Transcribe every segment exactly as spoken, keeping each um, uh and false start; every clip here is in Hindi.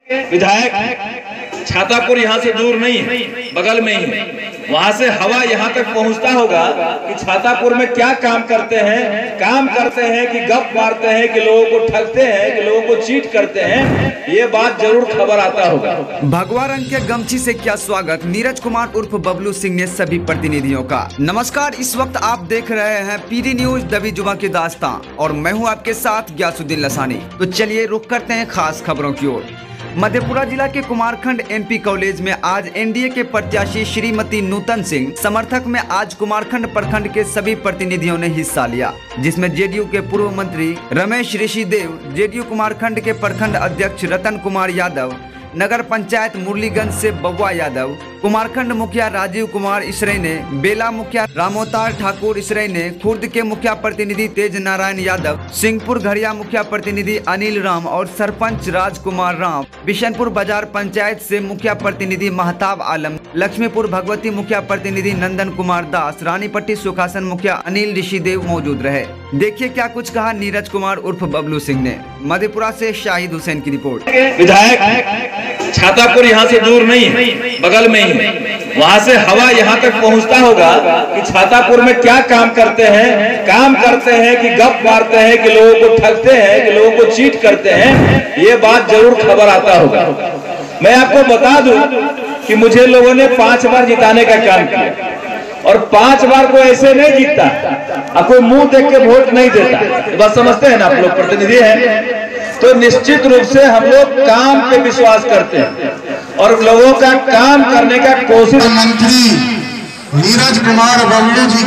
विधायक छातापुर यहाँ से दूर नहीं है, बगल में ही है। वहां से हवा यहाँ तक पहुंचता होगा कि छातापुर में क्या काम करते हैं। काम करते हैं कि गप मारते हैं, कि लोगों को ठगते हैं, कि लोगों को चीट करते हैं। ये बात जरूर खबर आता होगा। भगवा रंग के गमछी से क्या स्वागत नीरज कुमार उर्फ बबलू सिंह ने सभी प्रतिनिधियों का। नमस्कार, इस वक्त आप देख रहे हैं पीडी न्यूज दबी जुबां की दास्तां और मैं हूं आपके साथ ग्यासुद्दीन लसानी। तो चलिए रुक करते हैं खास खबरों की ओर। मधेपुरा जिला के कुमारखंड एमपी कॉलेज में आज एनडीए के प्रत्याशी श्रीमती नूतन सिंह समर्थक में आज कुमारखंड प्रखंड के सभी प्रतिनिधियों ने हिस्सा लिया, जिसमें जेडीयू के पूर्व मंत्री रमेश ऋषिदेव, जेडीयू कुमारखंड के प्रखंड अध्यक्ष रतन कुमार यादव, नगर पंचायत मुरलीगंज से बबुआ यादव, कुमारखंड मुखिया राजीव कुमार इसरैने, बेला मुखिया रामोतार ठाकुर इसरैने, खुर्द के मुखिया प्रतिनिधि तेज नारायण यादव, सिंहपुर घड़िया मुखिया प्रतिनिधि अनिल राम और सरपंच राजकुमार राम, बिशनपुर बाजार पंचायत से मुखिया प्रतिनिधि महताब आलम, लक्ष्मीपुर भगवती मुखिया प्रतिनिधि नंदन कुमार दास, रानीपट्टी सुखासन मुखिया अनिल ऋषिदेव मौजूद रहे। देखिए क्या कुछ कहा नीरज कुमार उर्फ बबलू सिंह ने। मधेपुरा से शाहिद हुसैन की रिपोर्ट। विधायक छातापुर यहाँ से दूर नहीं है, बगल में ही है। वहां से हवा यहाँ तक पहुंचता होगा कि छातापुर में क्या काम करते हैं। काम करते हैं कि गप मारते हैं, कि लोगों को ठगते हैं, कि लोगों को चीट करते हैं। ये बात जरूर खबर आता होगा। मैं आपको बता दूं कि मुझे लोगों ने पांच बार जिताने का काम किया और पांच बार को ऐसे नहीं जीतता, अब कोई मुंह देख के वोट नहीं देता। बस समझते हैं ना, आप लोग प्रतिनिधि हैं तो निश्चित रूप से हम लोग काम पे विश्वास करते हैं और लोगों का काम करने का कोशिश। मंत्री नीरज कुमार बबलू जी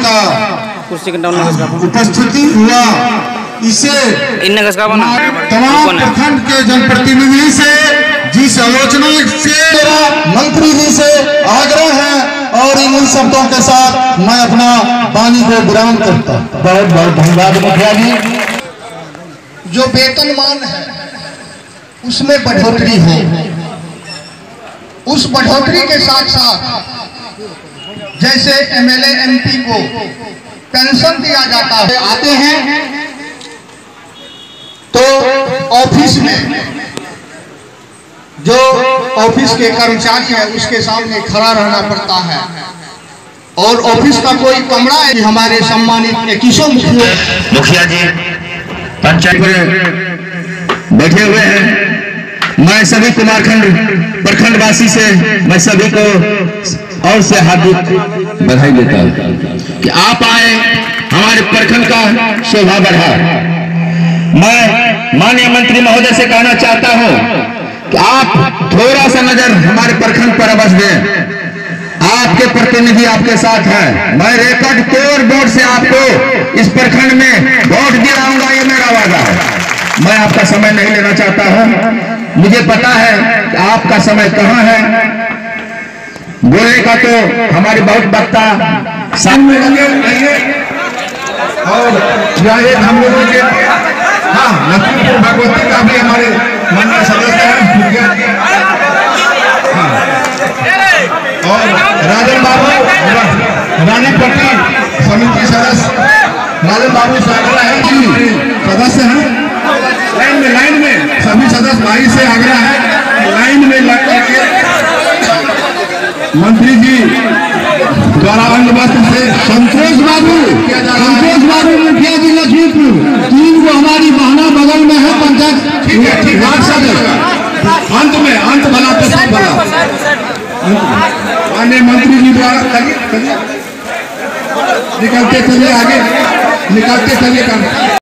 का उपस्थिति हुआ, इसे तमाम प्रखंड के जनप्रतिनिधि से जिस आलोचना से मंत्री जी से आग्रह है और इन शब्दों के साथ मैं अपना वाणी को विराम करता हूं। बहुत बहुत धन्यवाद मुखिया जी। जो वेतनमान है उसमें बढ़ोतरी हो, उस बढ़ोतरी के साथ साथ जैसे एमएलए एमपी को पेंशन दिया जाता है, आते हैं तो ऑफिस में जो ऑफिस के कर्मचारी है उसके सामने खड़ा रहना पड़ता है और ऑफिस का कोई कमरा है। हमारे सम्मानित इक्कीसों मुखिया जी पंचायत में बैठे हुए हैं। मैं सभी कुमारखंड प्रखंडवासी से मैं सभी को और से हार्दिक बधाई देता हूं कि आप आए, हमारे प्रखंड का शोभा बढ़ा। मैं माननीय मंत्री महोदय से कहना चाहता हूं कि आप थोड़ा सा नजर हमारे प्रखंड पर अवश्य दें। आपके प्रतिनिधि आपके साथ हैं। मैं रिकॉर्ड तोड़ वोट से आपको इस प्रखंड में वोट दिलाऊंगा, ये मेरा वादा है। मैं आपका समय नहीं लेना चाहता हूं, मुझे पता है कि आपका समय कहां है। बोलने का तो हमारी बहुत वक्ता सामने लगे रहिए और हम लोगों के हाँ लक्ष्मीपुर भगवती का भी हमारे माननीय सदस्य हैं और राजन बाबू रानीपट्टी समिति सदस्य राजन बाबू सागरा है जी सदस्य हैं। लाइन में लाइन में सभी सदस्य भाई से आग्रह है लाइन में लग करके मंत्री जी द्वारा बंदोबस्त से संतोष बाबू संतोष बाबू मुखिया जी लक्ष्मीपुर तीन को हमारी बहना बगल में है पंचायत। ठीक है ठीक है, अंत में अंत भला तो सब भला। माननीय मंत्री जी द्वारा निकलते चलिए आगे, निकलते चलिए।